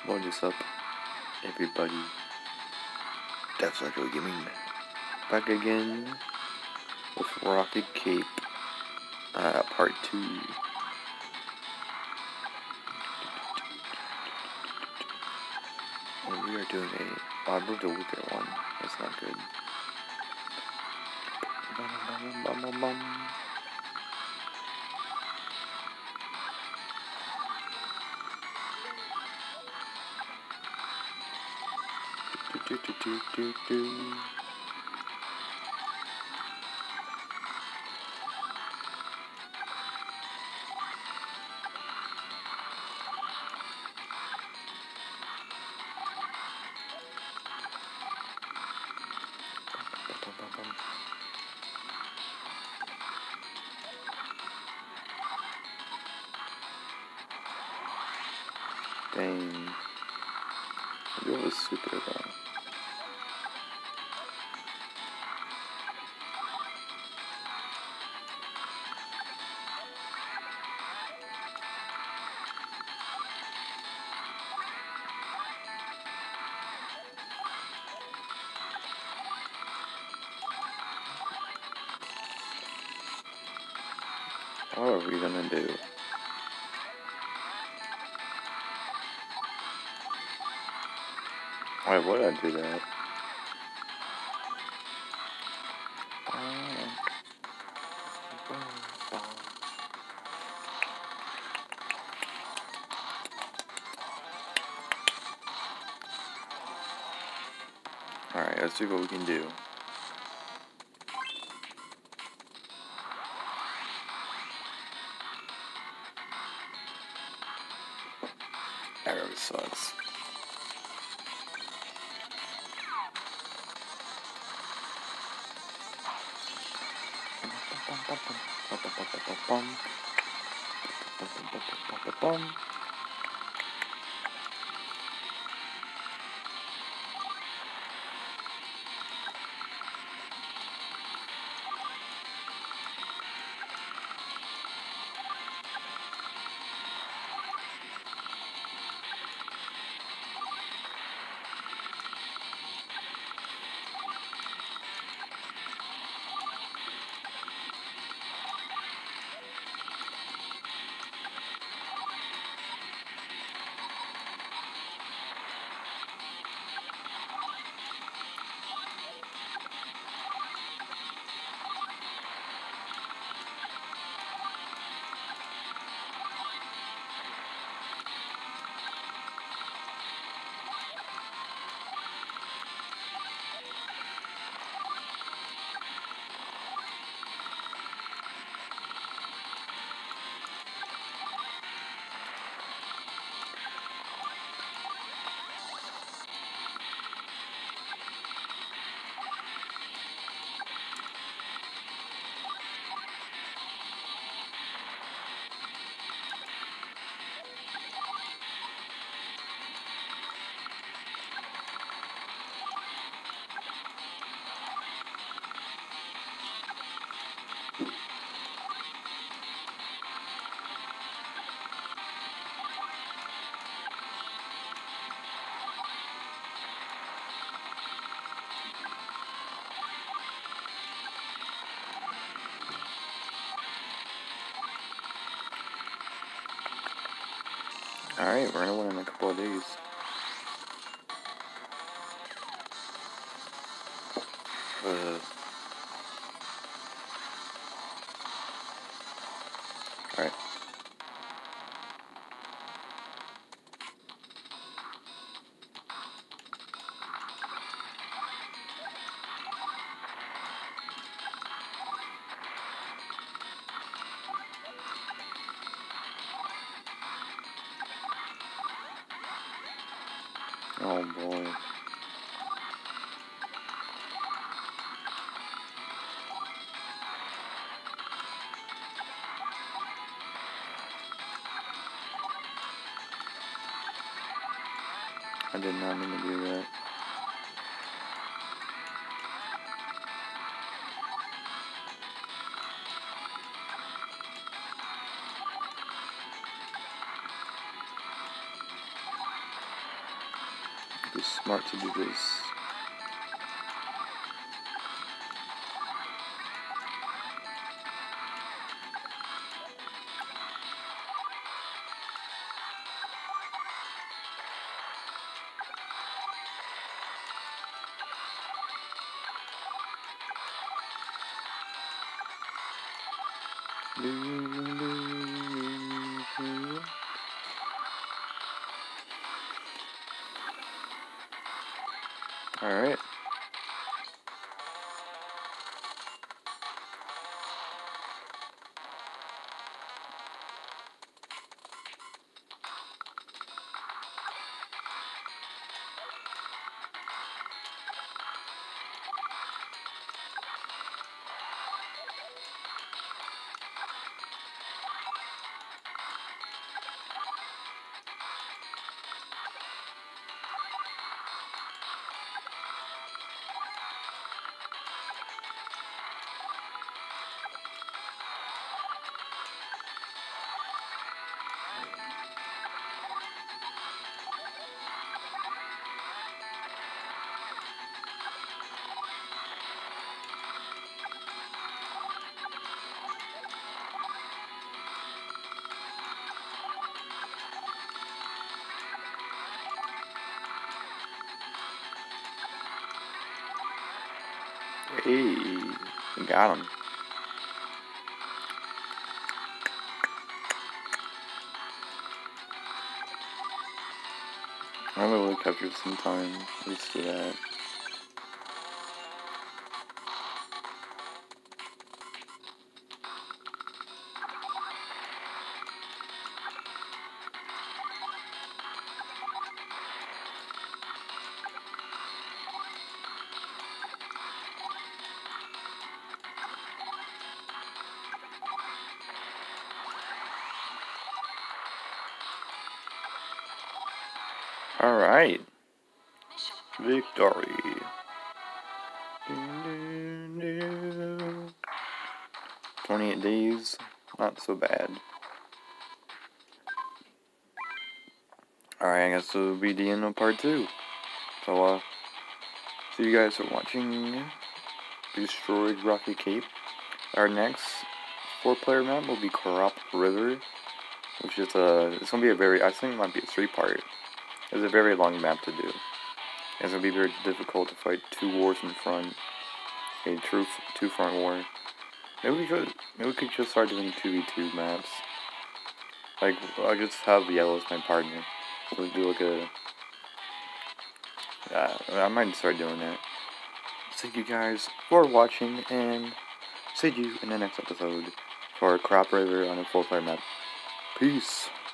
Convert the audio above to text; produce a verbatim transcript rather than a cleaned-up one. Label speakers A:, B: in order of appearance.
A: What is up, everybody? That's like a gaming back again with Rocket Cape, uh, part two. And we are doing a. Oh, I moved a weaker one. That's not good. Bum, bum, bum, bum. Do, do, do, do, do. Dang. You have a super though. What are we gonna do? Why would I do that? Alright, let's see what we can do. That really sucks. Alright, we're gonna win in a couple of days. Uh, Alright. Oh boy. I did not mean to do that. be smart to do this. Alright. Hey, got him. I'm gonna look after some time. Let's do that. Alright. Victory. twenty-eight days. Not so bad. Alright, I guess it'll be the end of part two. So, uh, see you guys for watching Destroyed Rocky Cape. Our next four-player map will be Crop River, which is a, it's gonna be a very, I think it might be a three-part. It's a very long map to do. It's gonna be very difficult to fight two wars in front, a true two front war. Maybe we could, maybe we could just start doing two v two maps. Like, I'll just have Yellow as my partner. So we'll do like a, uh, I might start doing that. Thank you guys for watching, and see you in the next episode for Crop River on a four-player map. Peace.